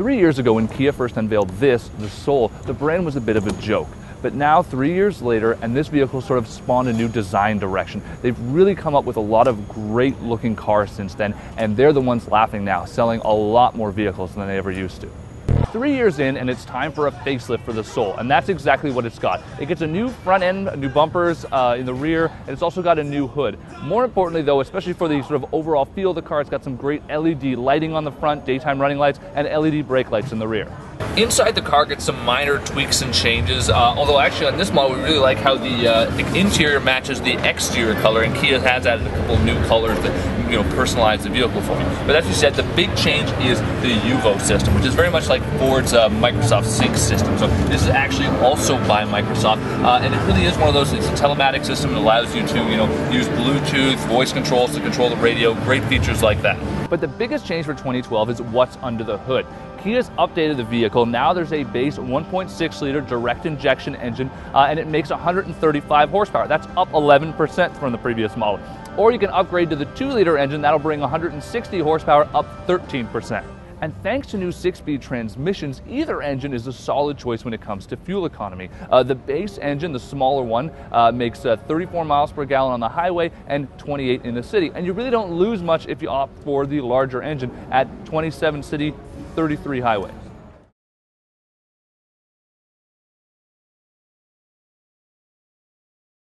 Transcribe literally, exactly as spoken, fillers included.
Three years ago when Kia first unveiled this, the Soul, the brand was a bit of a joke. But now, three years later, and this vehicle sort of spawned a new design direction. They've really come up with a lot of great looking cars since then, and they're the ones laughing now, selling a lot more vehicles than they ever used to. Three years in, and it's time for a facelift for the Soul, and that's exactly what it's got. It gets a new front end, new bumpers uh, in the rear, and it's also got a new hood. More importantly though, especially for the sort of overall feel of the car, it's got some great L E D lighting on the front, daytime running lights, and L E D brake lights in the rear. Inside the car gets some minor tweaks and changes, uh, although actually on this model we really like how the, uh, the interior matches the exterior color, and Kia has added a couple of new colors that, you know, personalize the vehicle for me. But as you said, the big change is the Yuvo system, which is very much like Ford's uh, Microsoft Sync system. So this is actually also by Microsoft, uh, and it really is one of those, it's a telematic system that allows you to, you know, use Bluetooth, voice controls to control the radio, great features like that. But the biggest change for twenty twelve is what's under the hood. Kia's updated the vehicle. Now there's a base one point six liter direct injection engine, uh, and it makes one hundred thirty-five horsepower. That's up eleven percent from the previous model. Or you can upgrade to the two liter engine. That'll bring one hundred sixty horsepower, up thirteen percent. And thanks to new six-speed transmissions, either engine is a solid choice when it comes to fuel economy. Uh, the base engine, the smaller one, uh, makes uh, thirty-four miles per gallon on the highway and twenty-eight in the city. And you really don't lose much if you opt for the larger engine at twenty-seven city, thirty-three highway.